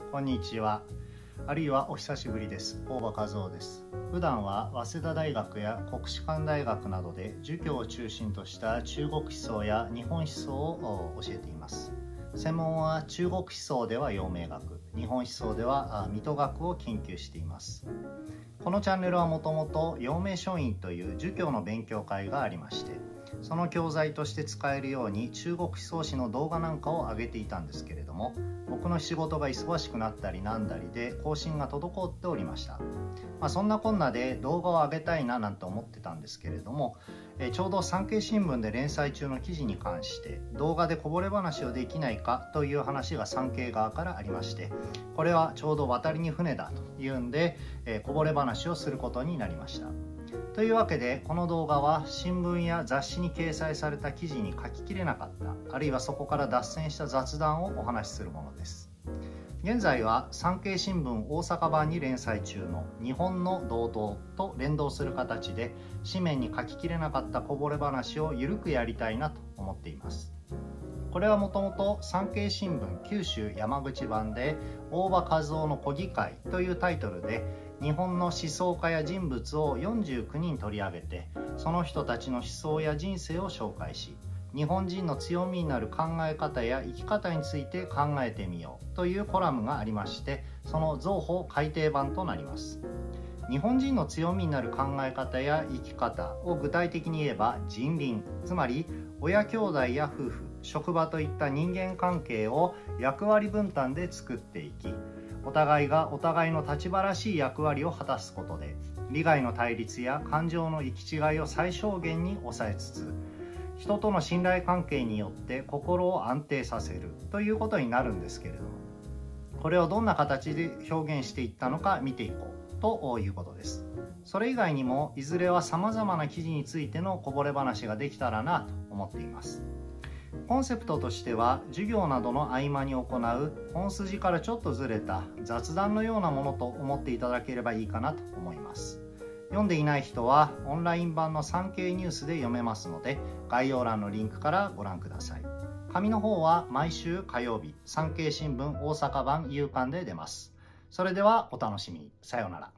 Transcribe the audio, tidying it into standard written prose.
こんにちは。あるいはお久しぶりです。大場和夫です。普段は早稲田大学や国士舘大学などで儒教を中心とした中国思想や日本思想を教えています。専門は中国思想では陽明学、日本思想では弥陀学を研究しています。このチャンネルはもともと陽明書院という儒教の勉強会がありまして、その教材として使えるように中国思想史の動画なんかを上げていたんですけれども、僕の仕事が忙しくなったりなんだりで更新が滞っておりました。そんなこんなで動画を上げたいななんて思ってたんですけれども、ちょうど産経新聞で連載中の記事に関して動画でこぼれ話をできないかという話が産経側からありまして、これはちょうど渡りに船だというんで、こぼれ話をすることになりました。というわけでこの動画は新聞や雑誌に掲載された記事に書ききれなかった、あるいはそこから脱線した雑談をお話しするものです。現在は産経新聞大阪版に連載中の日本の道道と連動する形で紙面に書ききれなかったこぼれ話をゆるくやりたいなと思っています。これはもともと産経新聞九州山口版で大場和夫の古議会というタイトルで日本の思想家や人物を49人取り上げて、その人たちの思想や人生を紹介し、日本人の強みになる考え方や生き方について考えてみようというコラムがありまして、その増補改訂版となります。日本人の強みになる考え方や生き方を具体的に言えば人倫、つまり親兄弟や夫婦、職場といった人間関係を役割分担で作っていき、お互いがお互いの立場らしい役割を果たすことで利害の対立や感情の行き違いを最小限に抑えつつ、人との信頼関係によって心を安定させるということになるんですけれども、これをどんな形で表現していったのか見ていこうということです。それ以外にもいずれはさまざまな記事についてのこぼれ話ができたらなと思っています。コンセプトとしては授業などの合間に行う本筋からちょっとずれた雑談のようなものと思っていただければいいかなと思います。読んでいない人はオンライン版の産経ニュースで読めますので、概要欄のリンクからご覧ください。紙の方は毎週火曜日、産経新聞大阪版夕刊で出ます。それではお楽しみに。さようなら。